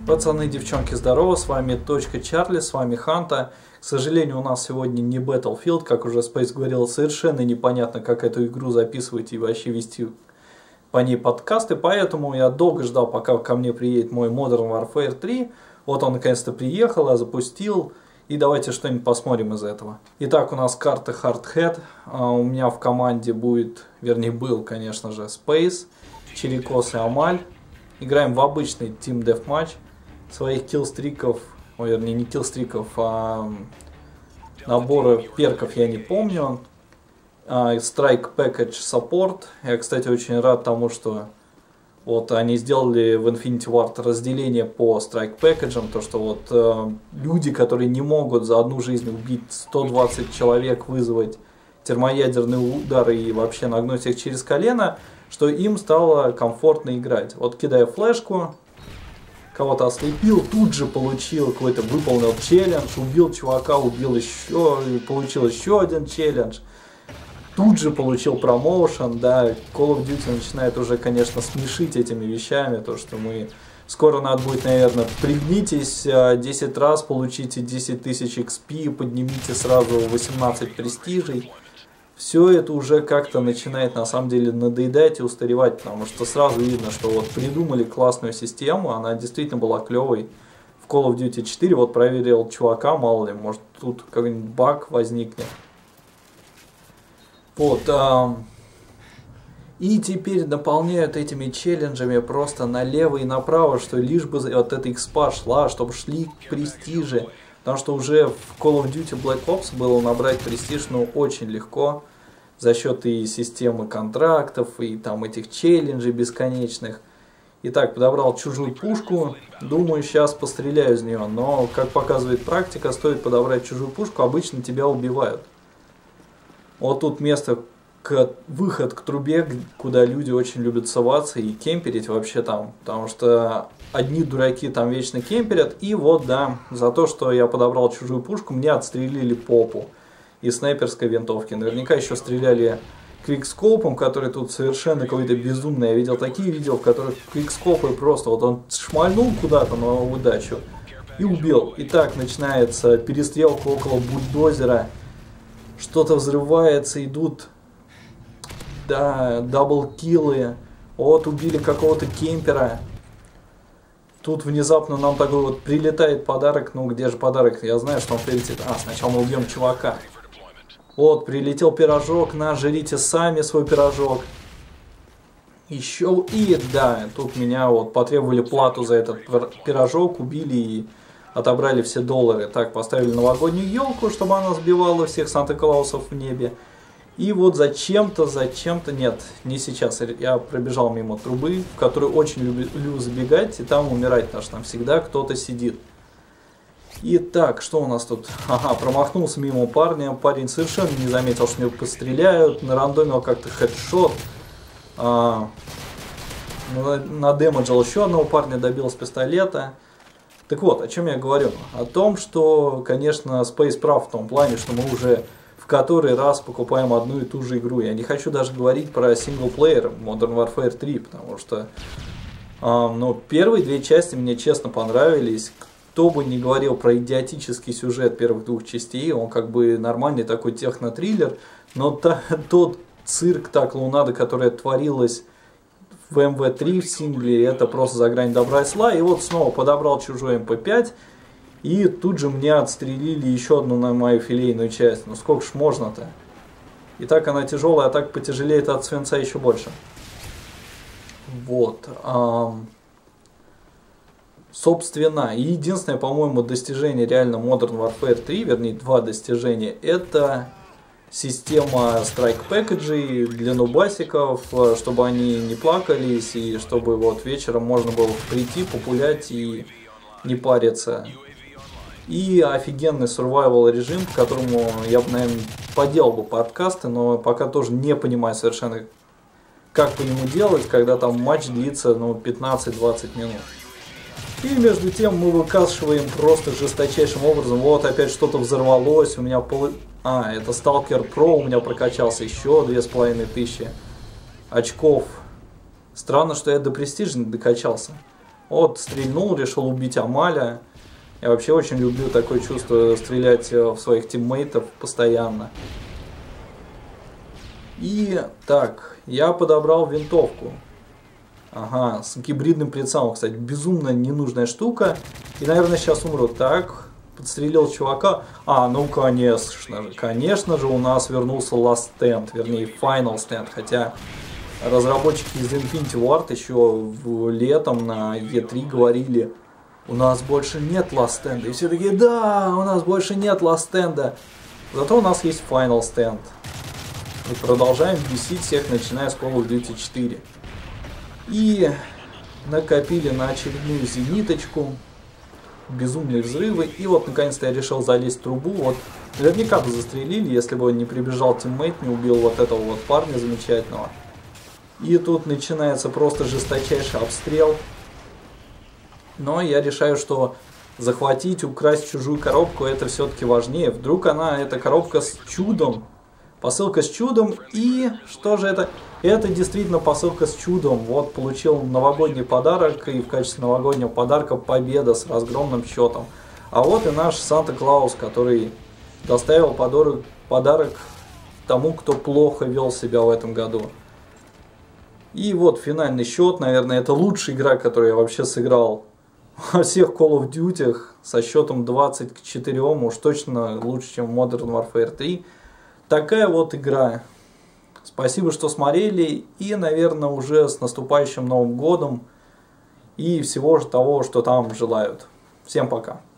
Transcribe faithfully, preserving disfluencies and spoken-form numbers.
Пацаны, девчонки, здорово, с вами Точка Чарли, с вами Ханта. К сожалению, у нас сегодня не Battlefield, как уже Space говорил, совершенно непонятно, как эту игру записывать и вообще вести по ней подкасты, поэтому я долго ждал, пока ко мне приедет мой Modern Warfare три. Вот он наконец-то приехал, я запустил, и давайте что-нибудь посмотрим из этого. Итак, у нас карта Hardhead, у меня в команде будет, вернее был, конечно же, Space, Чирикос и Амаль. Играем в обычный Team Deathmatch. Своих киллстриков, ой, вернее не киллстриков, а набора перков я не помню. А, Strike Package Support. Я, кстати, очень рад тому, что вот они сделали в Infinity Ward разделение по Strike Package. То, что вот э, люди, которые не могут за одну жизнь убить сто двадцать человек, вызвать термоядерные удары и вообще нагнуть их через колено, что им стало комфортно играть. Вот кидая флешку, кого-то ослепил, тут же получил какой-то, выполнил челлендж, убил чувака, убил еще, получил еще один челлендж, тут же получил промоушен, да, Call of Duty начинает уже, конечно, смешить этими вещами, то, что мы, скоро надо будет, наверное, пригнитесь десять раз, получите десять тысяч икс пи, поднимите сразу восемнадцать престижей. Все это уже как-то начинает на самом деле надоедать и устаревать, потому что сразу видно, что вот придумали классную систему, она действительно была клевой. В Call of Duty четыре вот проверил чувака, мало ли, может тут какой-нибудь баг возникнет. Вот. А, и теперь наполняют этими челленджами просто налево и направо, что лишь бы вот эта экспа шла, чтобы шли престижи. Потому что уже в Call of Duty Black Ops было набрать престиж, ну, очень легко. За счет и системы контрактов, и там этих челленджей бесконечных. Итак, подобрал чужую пушку. Думаю, сейчас постреляю из нее. Но, как показывает практика, стоит подобрать чужую пушку, обычно тебя убивают. Вот тут место, к, выход к трубе, куда люди очень любят соваться и кемперить вообще там. Потому что одни дураки там вечно кемперят. И вот, да, за то, что я подобрал чужую пушку, мне отстрелили попу из снайперской винтовки. Наверняка еще стреляли квикскопом, который тут совершенно какой-то безумный. Я видел такие видео, в которых квикскопы просто, вот он шмальнул куда-то на удачу и убил. И так начинается перестрелка около бульдозера. Что-то взрывается, идут, да, даблкиллы. Вот убили какого-то кемпера. Тут внезапно нам такой вот прилетает подарок. Ну где же подарок? Я знаю, что он прилетит. А, сначала мы убьем чувака. Вот, прилетел пирожок. На, жрите сами свой пирожок. Еще и, да, тут меня вот потребовали плату за этот пирожок. Убили и отобрали все доллары. Так, поставили новогоднюю елку, чтобы она сбивала всех Санта-Клаусов в небе. И вот зачем-то, зачем-то, нет, не сейчас, я пробежал мимо трубы, в которую очень люблю забегать, и там умирать, потому что там всегда кто-то сидит. Итак, что у нас тут? Ага, промахнулся мимо парня, парень совершенно не заметил, что него постреляют, нарандомил как-то хедшот, а, надэмэджил еще одного парня, добил с пистолета. Так вот, о чем я говорю? О том, что, конечно, Space прав в том плане, что мы уже в который раз покупаем одну и ту же игру. Я не хочу даже говорить про синглплеер Modern Warfare три, потому что э, ну, первые две части мне честно понравились. Кто бы ни говорил про идиотический сюжет первых двух частей, он как бы нормальный такой технотриллер, но та, тот цирк, та клоунада, которая творилась в эм вэ три в сингле, это просто за грань добра и зла. И вот снова подобрал чужой эм пэ пять. И тут же мне отстрелили еще одну на мою филейную часть. Ну сколько ж можно-то? И так она тяжелая, а так потяжелеет от свинца еще больше. Вот. Ам... Собственно, единственное, по-моему, достижение реально Modern Warfare три, вернее, два достижения, это система Strike Package для нубасиков, чтобы они не плакались, и чтобы вот вечером можно было прийти, популять и не париться. И офигенный survival режим, к которому я бы, наверное, поделал бы подкасты, но пока тоже не понимаю совершенно, как по нему делать, когда там матч длится ну, пятнадцать-двадцать минут. И между тем мы выкашиваем просто жесточайшим образом. Вот опять что-то взорвалось, у меня пол... А, это Stalker Pro у меня прокачался, еще две с половиной тысячи очков. Странно, что я до престижа не докачался. Вот, стрельнул, решил убить Амаля. Я вообще очень люблю такое чувство, стрелять в своих тиммейтов постоянно. И так, я подобрал винтовку. Ага, с гибридным прицелом, кстати, безумно ненужная штука. И, наверное, сейчас умру. Так, подстрелил чувака. А, ну, конечно же, конечно же, у нас вернулся Last Stand, вернее, Final Stand. Хотя разработчики из Infinity Ward еще в летом на и три говорили, у нас больше нет Last Stand. И все такие, да, у нас больше нет Last Stand. Зато у нас есть Final Stand. И продолжаем бесить всех, начиная с Call of Duty четыре. И накопили на очередную зениточку. Безумные взрывы. И вот наконец-то я решил залезть в трубу. Вот наверняка бы застрелили, если бы не прибежал тиммейт, не убил вот этого вот парня замечательного. И тут начинается просто жесточайший обстрел. Но я решаю, что захватить, украсть чужую коробку, это все-таки важнее. Вдруг она, эта коробка с чудом. Посылка с чудом. И что же это? Это действительно посылка с чудом. Вот, получил новогодний подарок. И в качестве новогоднего подарка победа с разгромным счетом. А вот и наш Санта-Клаус, который доставил подарок, подарок тому, кто плохо вел себя в этом году. И вот финальный счет. Наверное, это лучшая игра, которую я вообще сыграл во всех Call of Duty со счетом двадцать к четырем. Уж точно лучше, чем Modern Warfare три. Такая вот игра. Спасибо, что смотрели. И, наверное, уже с наступающим Новым годом. И всего же того, что там желают. Всем пока.